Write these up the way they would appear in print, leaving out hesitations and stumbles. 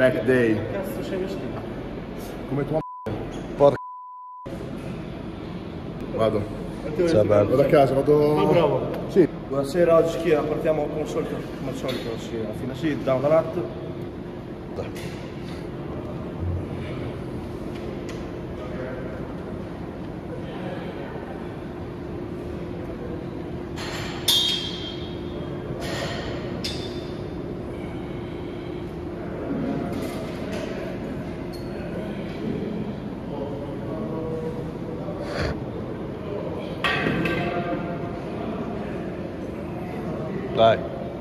Back day. Che cazzo c'hai vestito? Come tua Porca. Vado. Ciao, bello. Vado a casa, vado. Ma bravo. Sì. Buonasera, oggi schiera, partiamo come al solito, sì, alla fine sì, down the lat. Dai.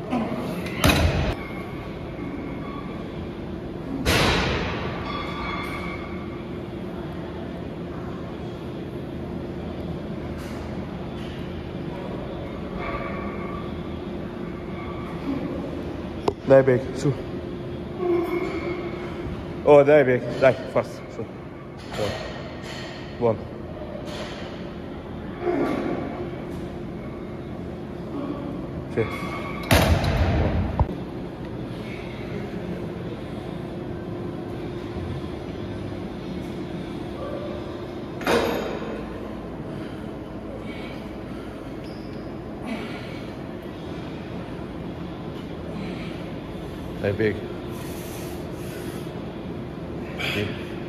Dai Big, su. Oh dai Big, dai, forza, su. Buono. Sì. Dai Big. Sì.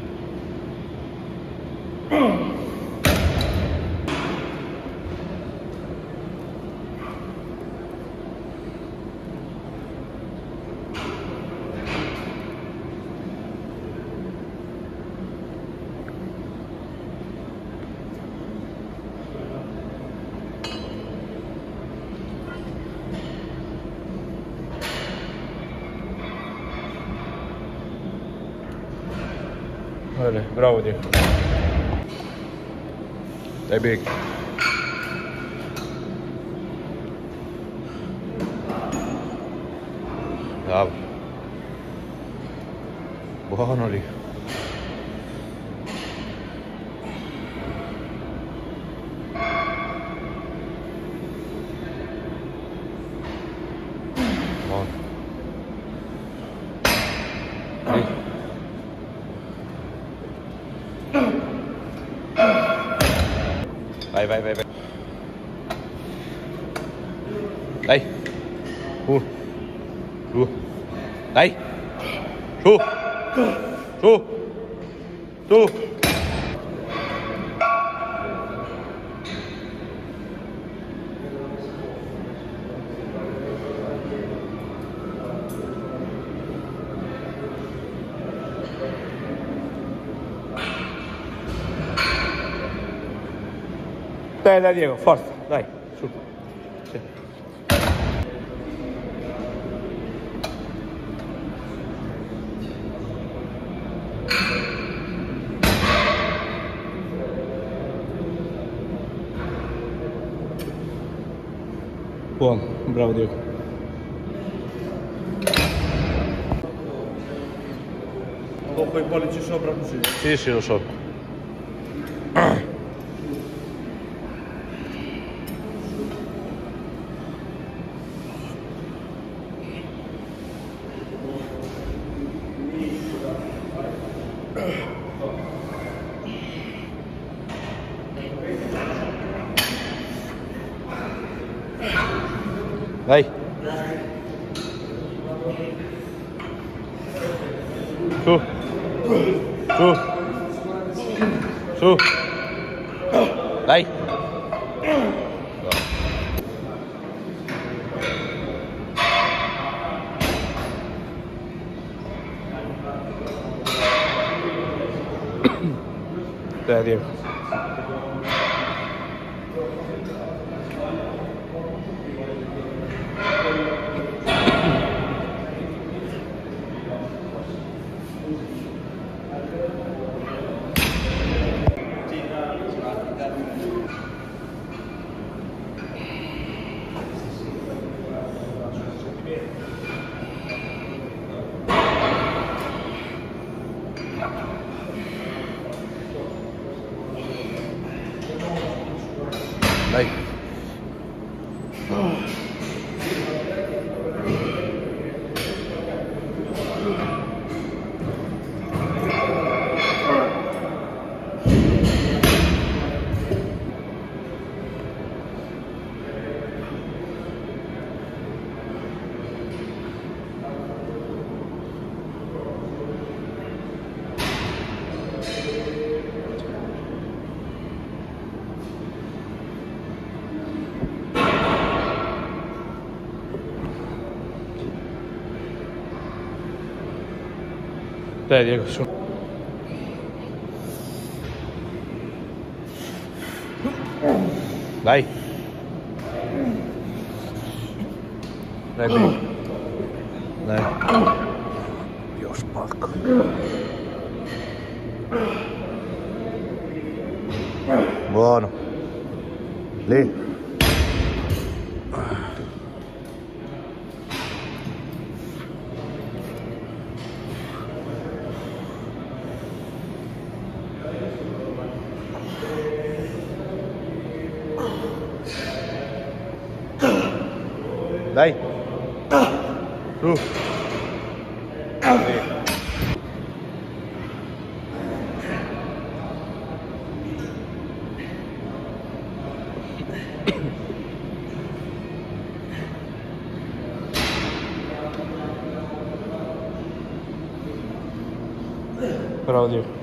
Vale, bravo Diego. Dai Big. Bravo. Buono lì. Buono. Lì. Vai, vai, vai, vai. Dai. Su. Dai. Su. Su. Su. Dai Diego, forza, dai, su. Sì. Buono, bravo Diego. Dopo i pollici sopra così. Sì, sì, lo so. Dai. Su. Su. Su. Dai. Dai, Diego. Dai Diego, su. Dai. Dai, big. Dai. Dio sporco. Buono. Lì. Dai. Su. Lì. Bravo Dio.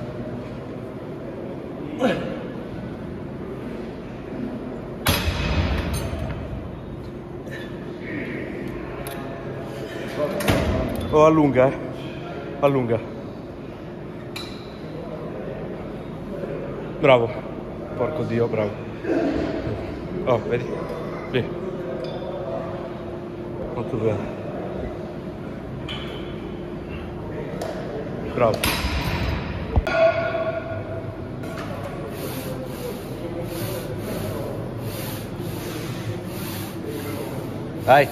Oh, allunga, allunga. Bravo. Porco Dio, bravo. Oh, vedi? Lì. Molto bene. Bravo. Dai.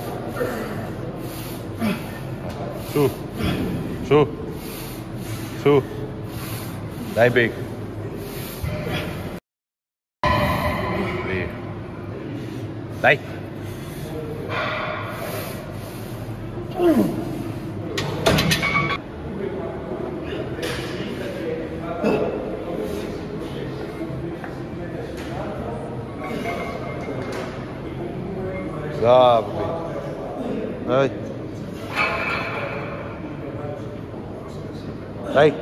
Su. Su. Su. Dai big. Lì. Dai. Bravo big. Dai. Dai.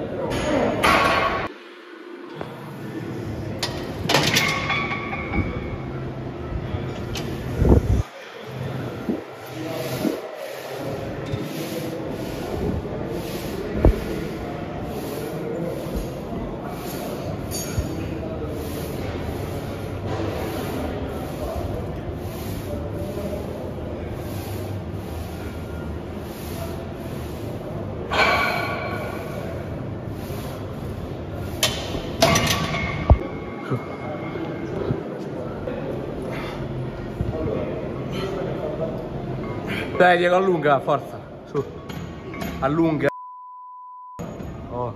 Dai Diego, allunga, forza, su, allunga. Oh.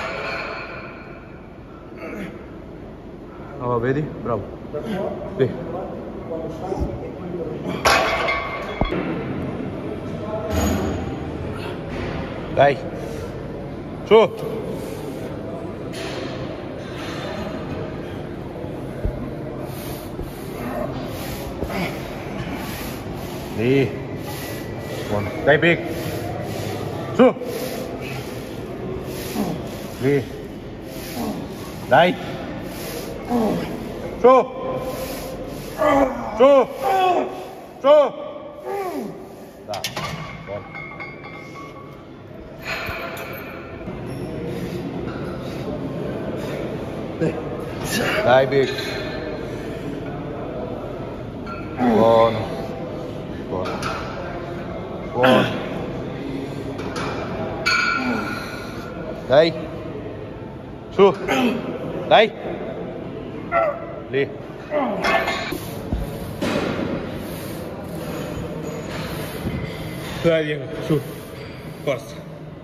Oh, vedi? Bravo. Sì. Dai. Su. Lì. Buono. Dai big. Su. Lì. Dai. Su. Su. Su. Dai. Buono. Dai big. Buono. Buono. Buono. Dai. Su. Dai. Lì. Dai Diego, su. Forza.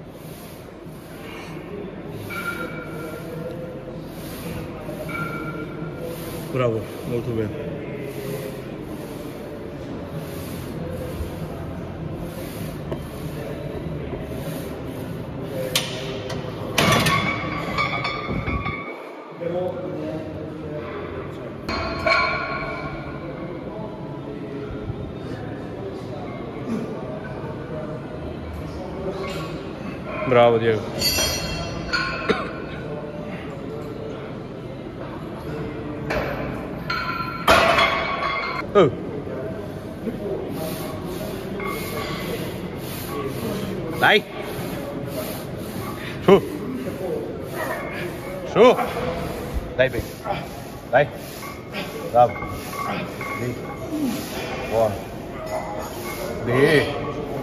Bravo, molto bene. Bravo Diego. Oh. Dai! Su! Su! Dai, Big! Dai! Bravo! Lì! Buono! Lì!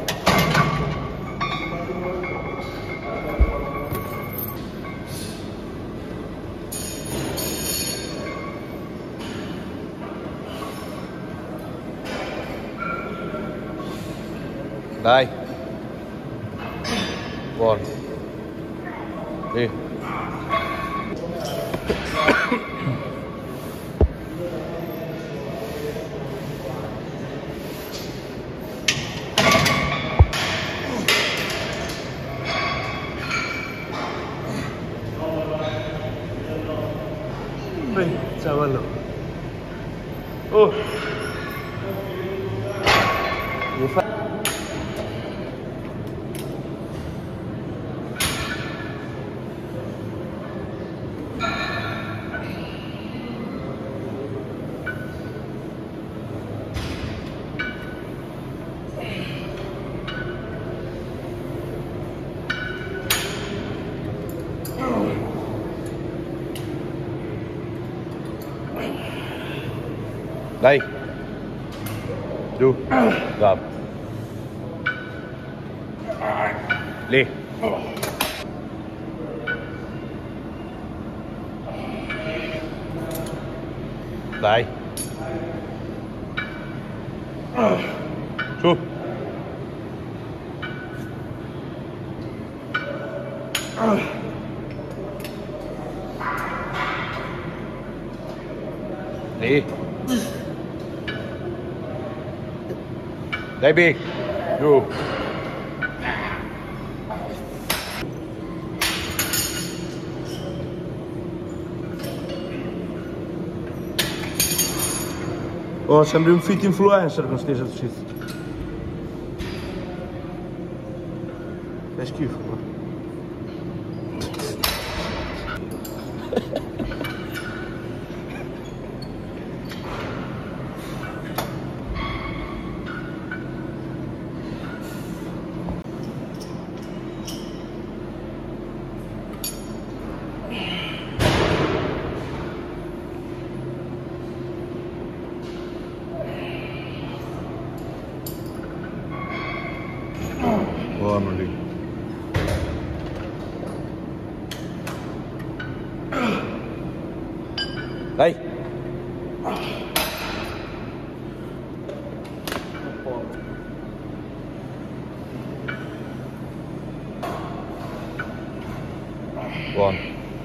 Dai! Buono! Lì! Ciao, bello. Oh! Dai! Giù! Bravo! Lì! Dai! Su! Lì! Dai, Big! Giù! Oh, sembri un fit influencer con questi esercizi. È schifo, ma. Buono lì! Dai! Buono!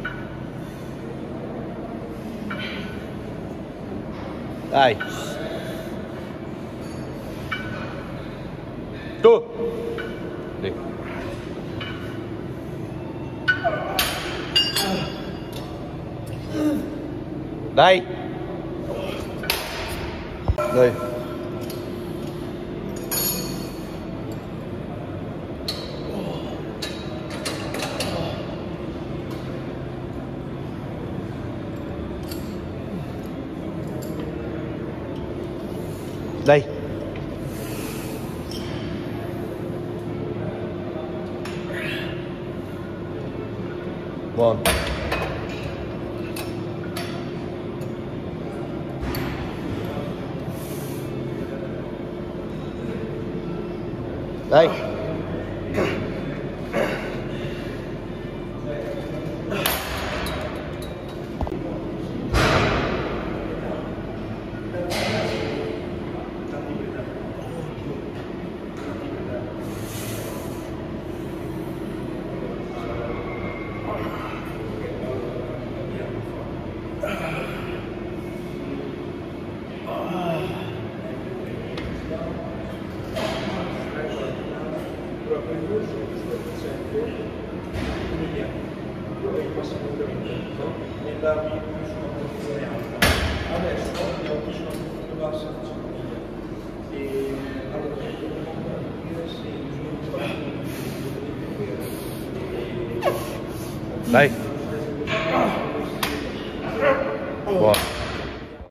Dai! Tu! Lì! Dai! Dai! Dai! Buono! Dai! Dai! Buono!